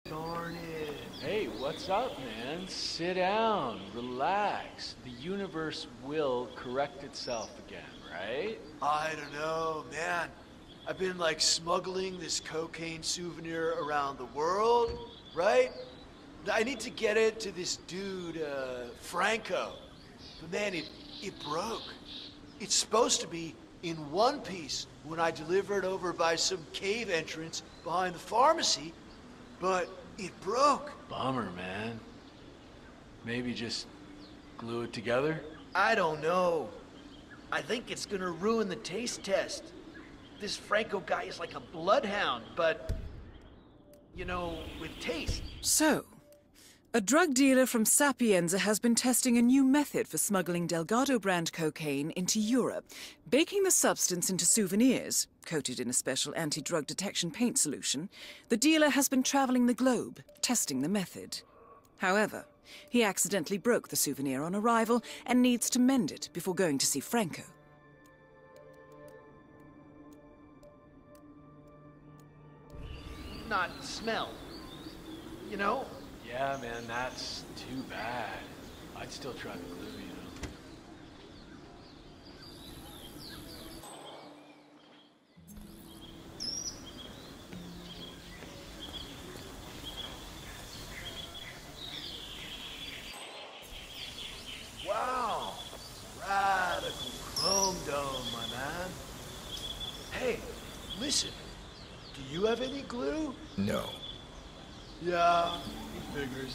Darn it. Hey, what's up, man? Sit down, relax. The universe will correct itself again, right? I don't know, man. I've been like smuggling this cocaine souvenir around the world, right? I need to get it to this dude, Franco. But man, it broke. It's supposed to be in one piece when I deliver it over by some cave entrance behind the pharmacy, but it broke. Bummer, man. Maybe just glue it together? I don't know. I think it's gonna ruin the taste test. This Franco guy is like a bloodhound, but, you know, with taste. So, a drug dealer from Sapienza has been testing a new method for smuggling Delgado brand cocaine into Europe, baking the substance into souvenirs, coated in a special anti-drug detection paint solution. The dealer has been traveling the globe, testing the method. However, he accidentally broke the souvenir on arrival and needs to mend it before going to see Franco. Not smell. You know? Yeah, man, that's too bad. I'd still try the glue, you know. Wow. Radical chrome dome, my man. Hey, listen. Do you have any glue? No. Yeah, he figures.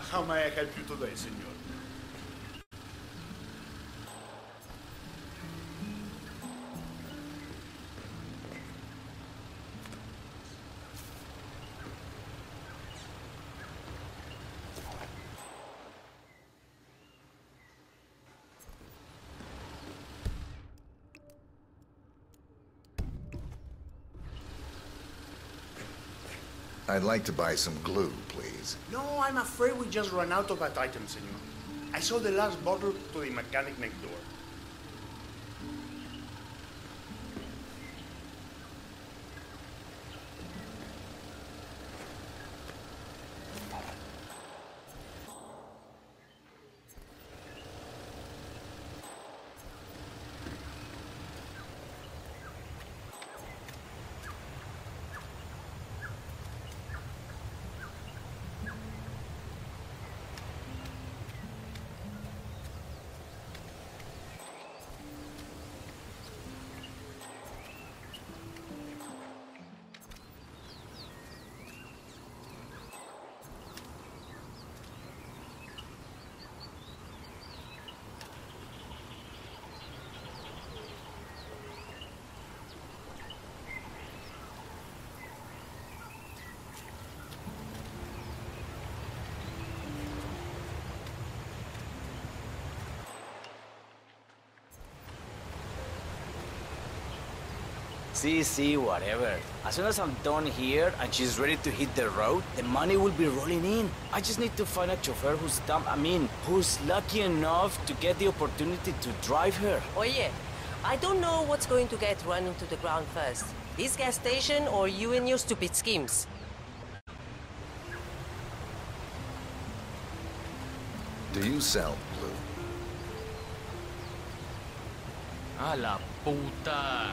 How may I help you today, senor? I'd like to buy some glue, please. No, I'm afraid we just ran out of that item, senor. I saw the last bottle to the mechanic next door. See, whatever. As soon as I'm done here and she's ready to hit the road, the money will be rolling in. I just need to find a chauffeur who's lucky enough to get the opportunity to drive her. Oye, I don't know what's going to get run into the ground first. This gas station or you and your stupid schemes? Do you sell glue? A la puta.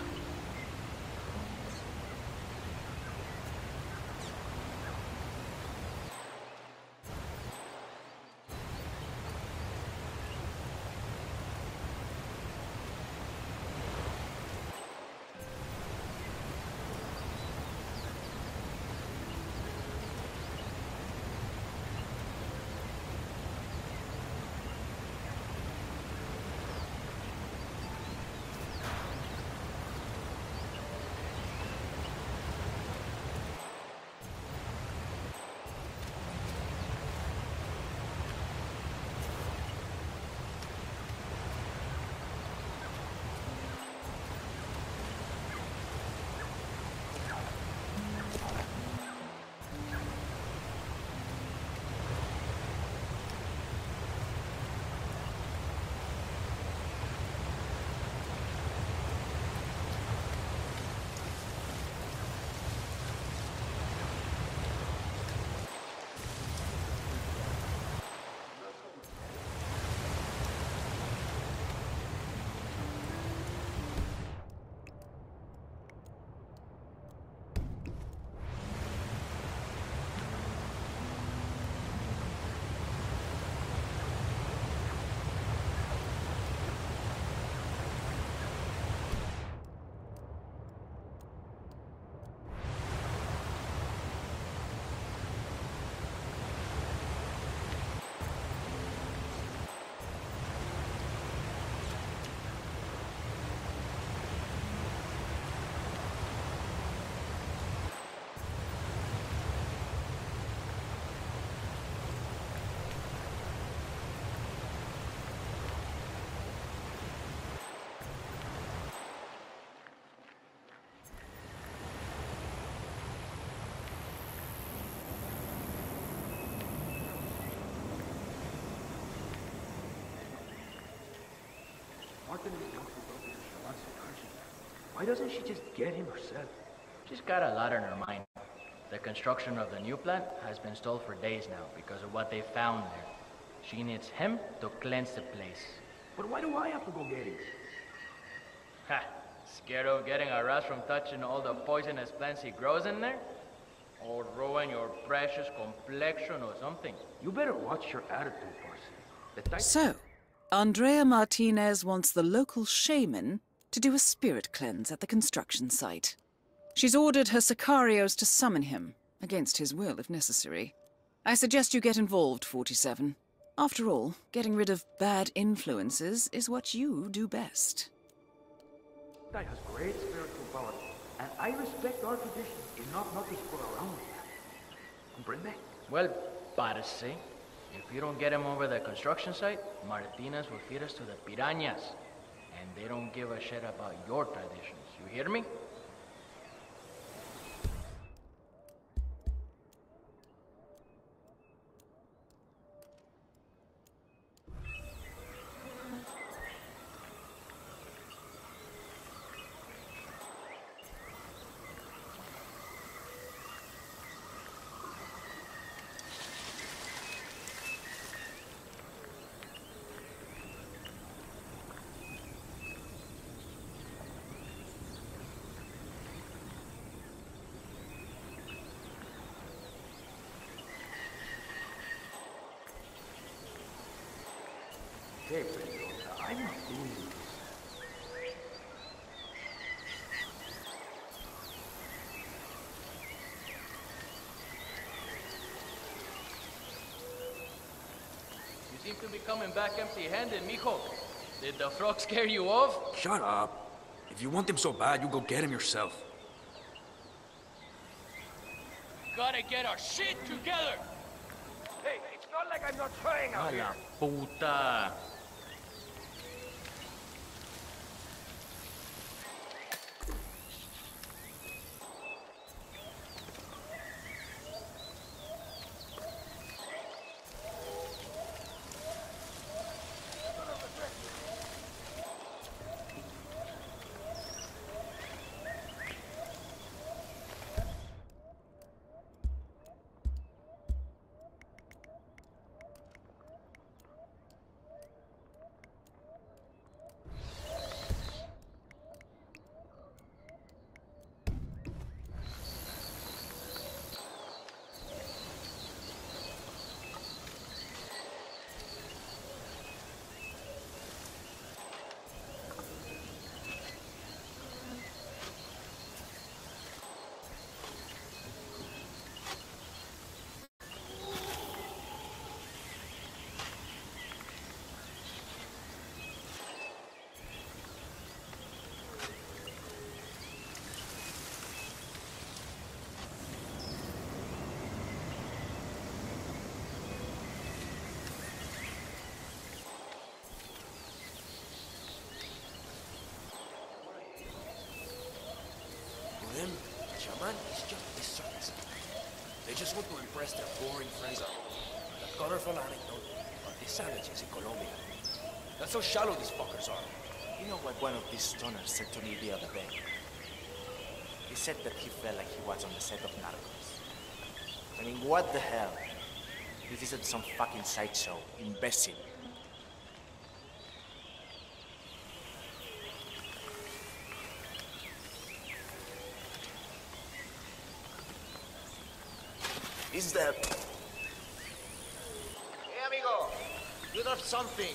Why doesn't she just get him herself? She's got a lot on her mind. The construction of the new plant has been stalled for days now because of what they found there. She needs him to cleanse the place. But why do I have to go get him? Ha! Scared of getting arrested from touching all the poisonous plants he grows in there? Or ruin your precious complexion or something? You better watch your attitude, Parson. So, Andrea Martinez wants the local shaman to do a spirit cleanse at the construction site. She's ordered her sicarios to summon him, against his will if necessary. I suggest you get involved, 47. After all, getting rid of bad influences is what you do best. That has great spiritual power, and I respect our tradition enough not to screw around with that. Comprende? Well, parce, if you don't get him over the construction site, Martinez will feed us to the piranhas. And they don't give a shit about your traditions. You hear me? Hey, Pedro, I'm not doing this. You seem to be coming back empty-handed, mijo. Did the frog scare you off? Shut up. If you want him so bad, you go get him yourself. Gotta get our shit together! Hey, it's not like I'm not trying out here. Puta. Them, Shaman is just dishonest. They just want to impress their boring friends at home. The colorful anecdote of the savages in Colombia. That's how shallow these fuckers are. You know what one of these stoners said to me the other day? He said that he felt like he was on the set of Narcos. I mean, what the hell? This isn't some fucking sideshow, imbecile. Is that... Hey, amigo! You dropped something.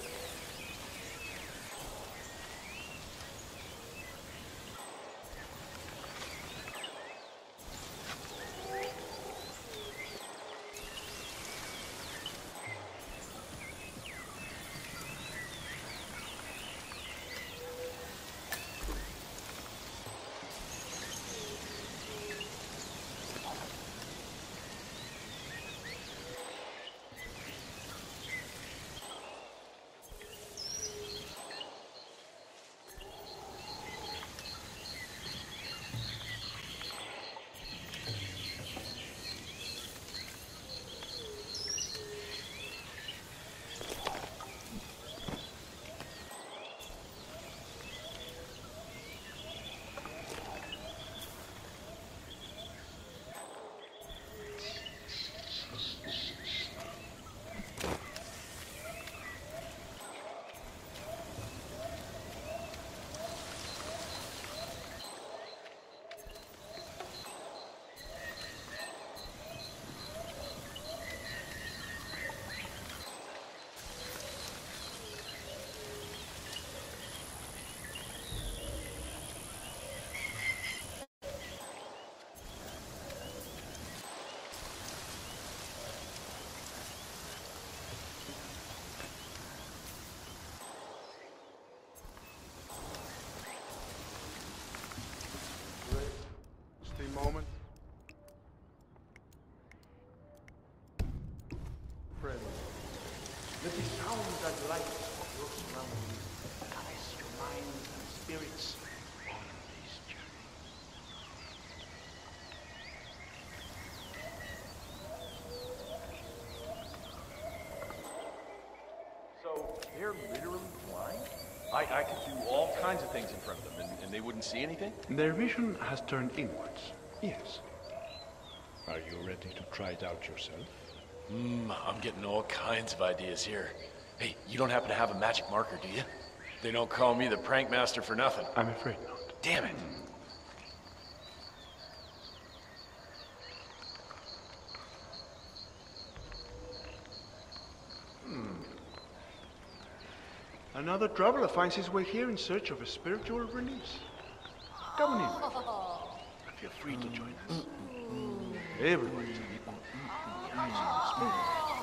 kinds of things in front of them, and they wouldn't see anything? Their vision has turned inwards, yes. Are you ready to try it out yourself? I'm getting all kinds of ideas here. Hey, you don't happen to have a magic marker, do you? They don't call me the prank master for nothing. I'm afraid not. Damn it. Another traveler finds his way here in search of a spiritual release. Come on in, my friend. Feel free to join us. Everyone's a spirit.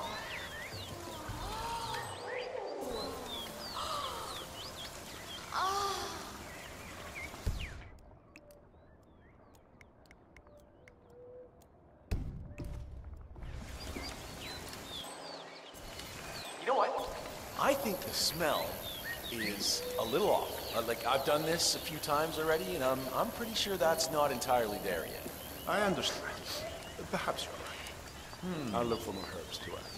You know what? I think the smell is a little off. Like, I've done this a few times already, and I'm pretty sure that's not entirely there yet. I understand. Perhaps you're right. I'll look for more herbs to add.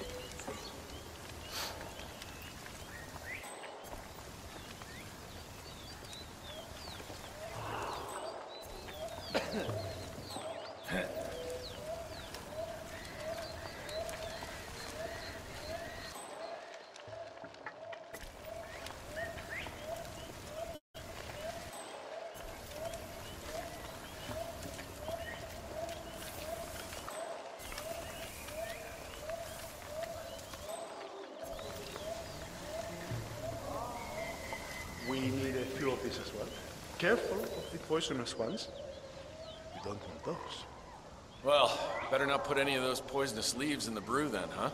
We need a few of these as well. Careful of the poisonous ones. You don't want those. Well, better not put any of those poisonous leaves in the brew then, huh?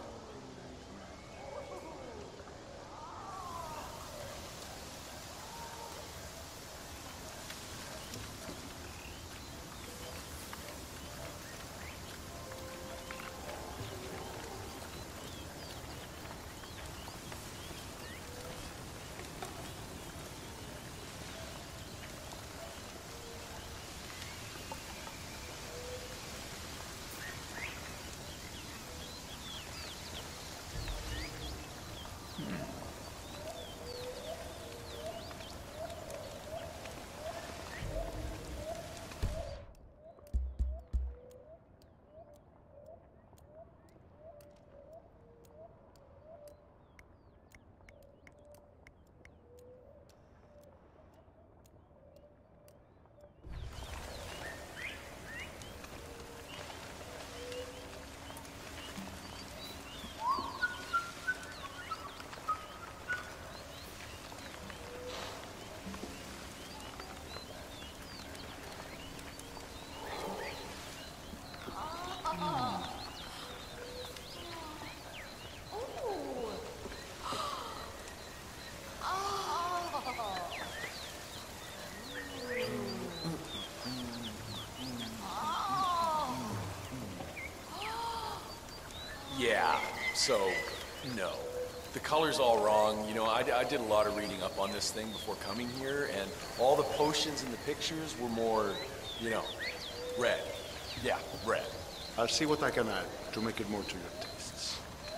Yeah, so, no. The color's all wrong. You know, I did a lot of reading up on this thing before coming here, and all the potions in the pictures were more, you know, red. Yeah, red. I'll see what I can add to make it more to your tastes.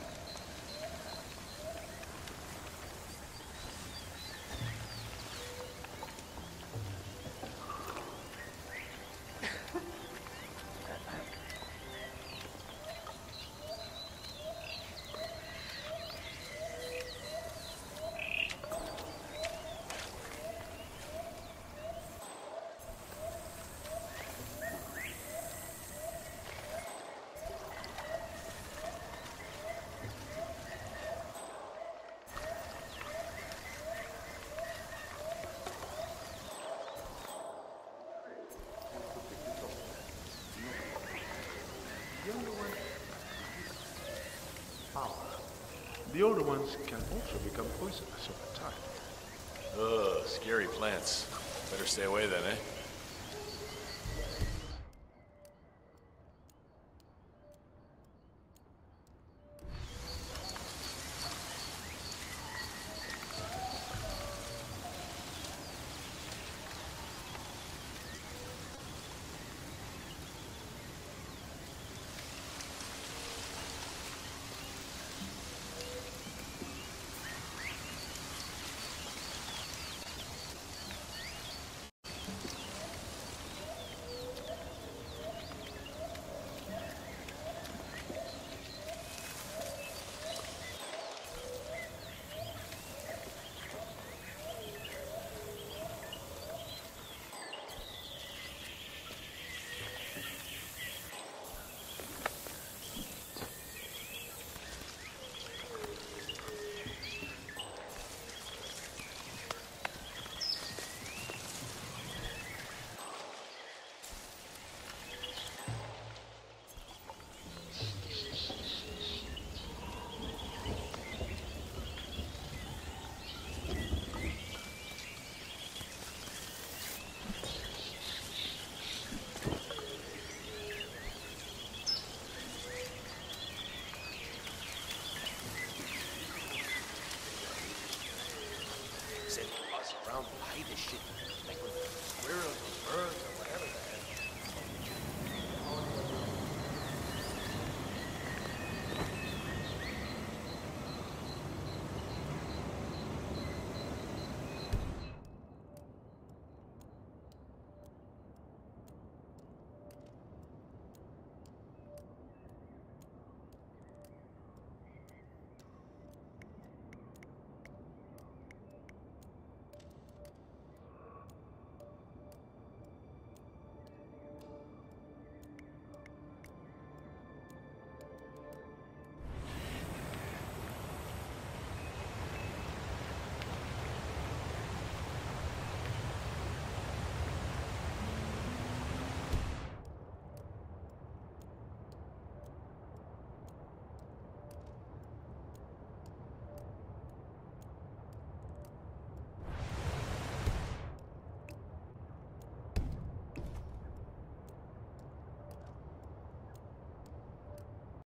The older ones can also become poisonous over time. Ugh, scary plants. Better stay away then, eh?